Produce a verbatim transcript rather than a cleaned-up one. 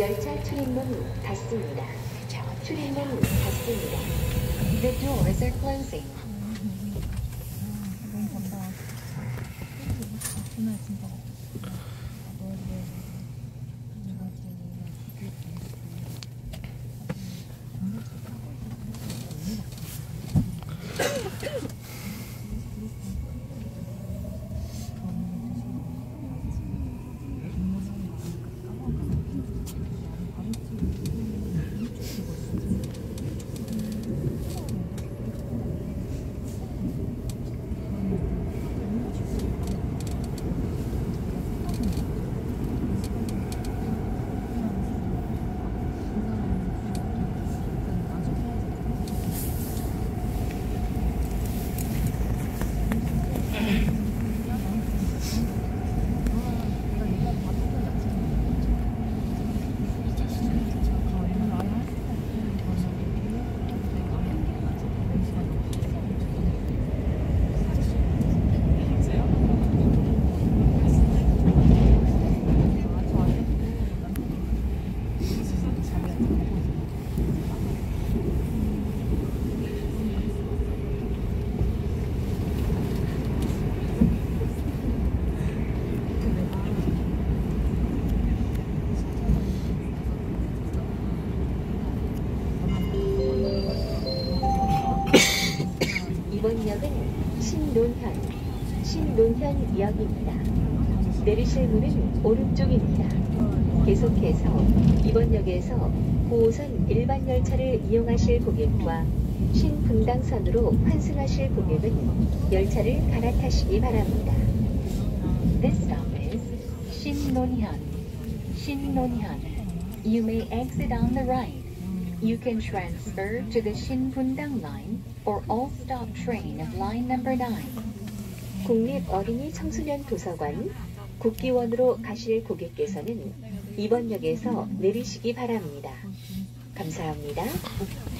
열차 출입문 닫습니다. 출입문 닫습니다. The doors are closing. 이번 역은 신논현, 신논현역입니다. 내리실 문은 오른쪽입니다. 계속해서 이번 역에서 구호선 일반 열차를 이용하실 고객과 신분당선으로 환승하실 고객은 열차를 갈아타시기 바랍니다. This stop is Shin-non-hyun. Shin-non-hyun. You may exit on the right. You can transfer to the Shin-Bundang line or all-stop train of line number nine. 국립 어린이 청소년 도서관 국기원으로 가실 고객께서는 이번 역에서 내리시기 바랍니다. 감사합니다.